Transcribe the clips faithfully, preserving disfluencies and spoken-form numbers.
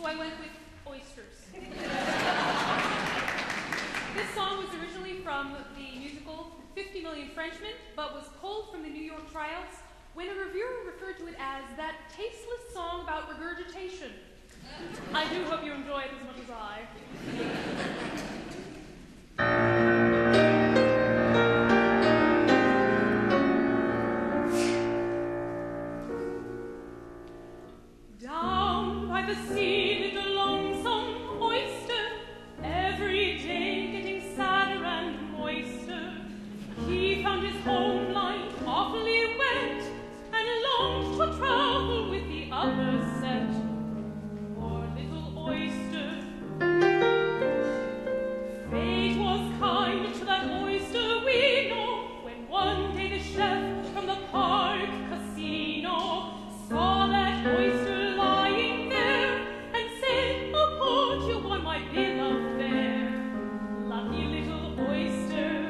so I went with Oysters. This song was originally from the musical fifty million Frenchmen, but was pulled from the New York tryouts when a reviewer referred to it as that tasteless song about regurgitation. I do hope you enjoy it as much as I. Down by the sea lived a lonesome oyster, every day getting sadder and moister. He found his home life awfully wet, and longed to travel with the other set. Poor little oyster. Fate was kind to that oyster, we know, when one day the chef from the park casino saw that oyster lying there, and said, "Oh, put you on my bill of fare." Lucky little oyster.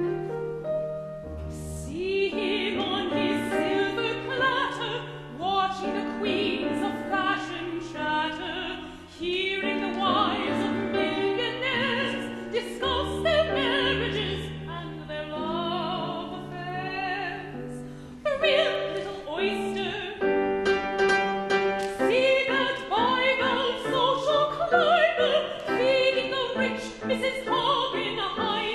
See him on his silver platter, watching the queens of fashion chatter, hearing the wives of millionaires discuss their marriages and their love affairs. The real little oyster. See that Bible social climber feeding the rich Missus Hogg in a high